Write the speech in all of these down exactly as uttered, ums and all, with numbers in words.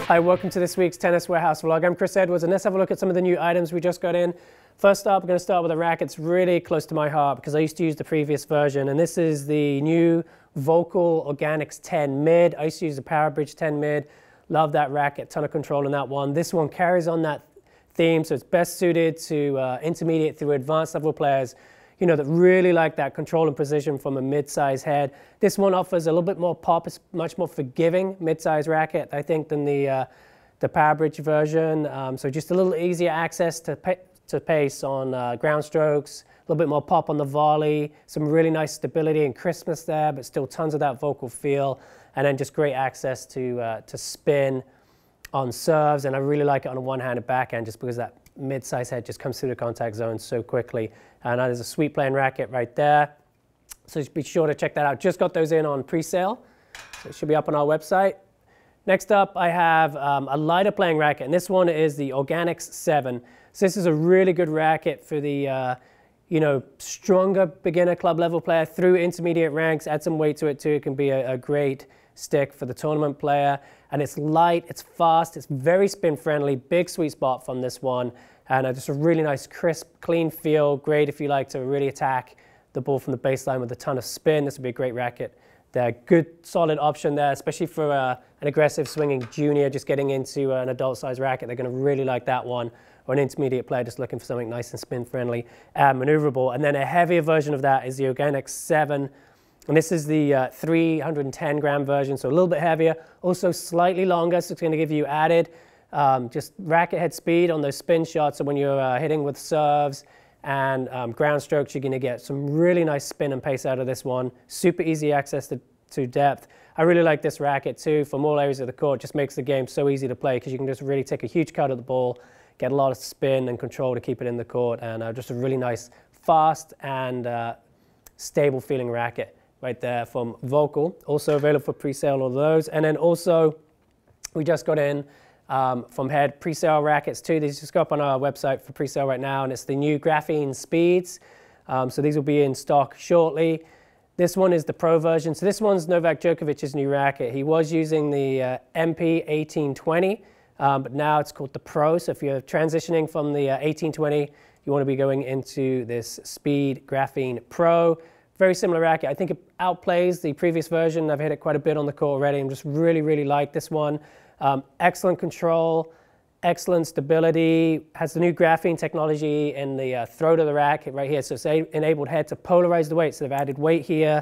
Hi, welcome to this week's Tennis Warehouse vlog. I'm Chris Edwards, and let's have a look at some of the new items we just got in. First up, we're going to start with a racket that's really close to my heart because I used to use the previous version, and this is the new Volkl Organics ten Mid. I used to use the PowerBridge ten Mid. Love that racket, ton of control in that one. This one carries on that theme, so it's best suited to uh, intermediate through advanced level players, you know, that really like that control and precision from a mid-size head. This one offers a little bit more pop. It's much more forgiving mid-size racket, I think, than the uh, the PowerBridge version. Um, so just a little easier access to pa to pace on uh, ground strokes, a little bit more pop on the volley, some really nice stability and crispness there, but still tons of that Volkl feel, and then just great access to uh, to spin on serves. And I really like it on a one-handed backhand just because that mid-size head just comes through the contact zone so quickly. And uh, there's a sweet playing racket right there. So just be sure to check that out. Just got those in on pre-sale. So it should be up on our website. Next up, I have um, a lighter playing racket, and this one is the Organics seven. So this is a really good racket for the uh, you know, stronger beginner club level player through intermediate ranks. Add some weight to it too. It can be a, a great stick for the tournament player. And it's light, it's fast, it's very spin friendly, big sweet spot from this one. And uh, just a really nice, crisp, clean feel. Great if you like to really attack the ball from the baseline with a ton of spin. This would be a great racket. They're good, solid option there, especially for uh, an aggressive swinging junior just getting into uh, an adult-sized racket. They're going to really like that one. Or an intermediate player just looking for something nice and spin-friendly and maneuverable. And then a heavier version of that is the Organics seven. And this is the uh, three hundred ten gram version, so a little bit heavier. Also slightly longer, so it's going to give you added um, just racket head speed on those spin shots. So when you're uh, hitting with serves and um, ground strokes, you're going to get some really nice spin and pace out of this one. Super easy access to, to depth. I really like this racket too from all areas of the court. Just makes the game so easy to play because you can just really take a huge cut of the ball, get a lot of spin and control to keep it in the court, and uh, just a really nice, fast and uh, stable feeling racket right there from Volkl. Also available for pre-sale, all those. And then also, we just got in um, from Head pre-sale rackets too. These just go up on our website for pre-sale right now, and it's the new Graphene Speeds. Um, so these will be in stock shortly. This one is the Pro version. So this one's Novak Djokovic's new racket. He was using the uh, M P eighteen twenty, um, but now it's called the Pro. So if you're transitioning from the uh, eighteen twenty, you want to be going into this Speed Graphene Pro. Very similar racket. I think it outplays the previous version. I've hit it quite a bit on the court already. I'm just really, really like this one. Um, excellent control, excellent stability. Has the new graphene technology in the uh, throat of the racket right here. So it's enabled head to polarize the weight. So they've added weight here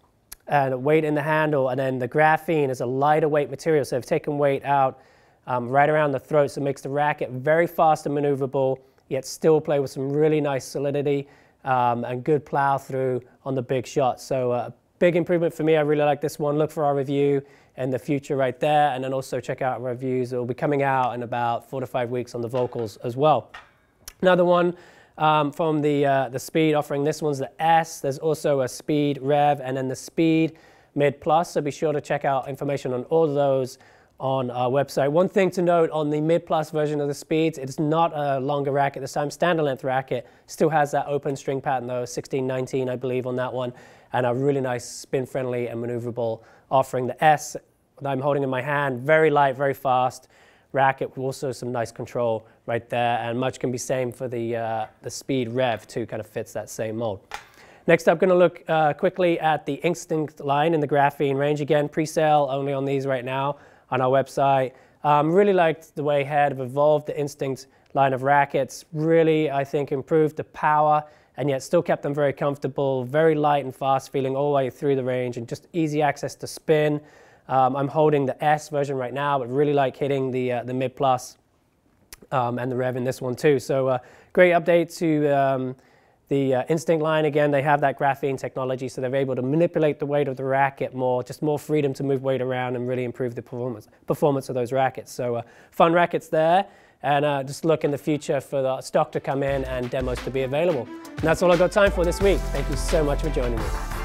and weight in the handle. And then the graphene is a lighter weight material. So they've taken weight out um, right around the throat. So it makes the racket very fast and maneuverable, yet still play with some really nice solidity. Um, and good plow through on the big shot. So uh, big improvement for me. I really like this one. Look for our review in the future right there, and then also check out our reviews. It will be coming out in about four to five weeks on the Volkls as well. Another one um, from the uh, the Speed offering. This one's the S. There's also a Speed Rev and then the Speed Mid Plus. So be sure to check out information on all of those on our website. One thing to note on the Mid Plus version of the Speeds, it's not a longer racket this time. Standard length racket, still has that open string pattern though, sixteen nineteen I believe on that one, and a really nice spin friendly and maneuverable offering. The S that I'm holding in my hand, very light, very fast racket with also some nice control right there, and much can be same for the, uh, the Speed Rev too, kind of fits that same mold. Next up, going to look uh, quickly at the Instinct line in the graphene range. Again, pre-sale only on these right now on our website. Um, really liked the way Head have evolved the Instinct line of rackets. Really, I think, improved the power and yet still kept them very comfortable, very light and fast feeling all the way through the range and just easy access to spin. Um, I'm holding the S version right now, but really like hitting the, uh, the Mid Plus um, and the Rev in this one too. So uh, great update to um, the uh, Instinct line. Again, they have that graphene technology, so they're able to manipulate the weight of the racket more, just more freedom to move weight around and really improve the performance, performance of those rackets. So uh, fun rackets there, and uh, just look in the future for the stock to come in and demos to be available. And that's all I've got time for this week. Thank you so much for joining me.